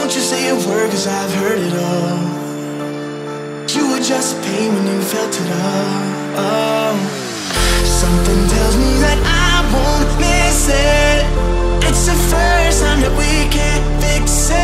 Don't you say a word, cause I've heard it all. You were just pain when you felt it all. Something tells me that I won't miss it. It's the first time that we can't fix it.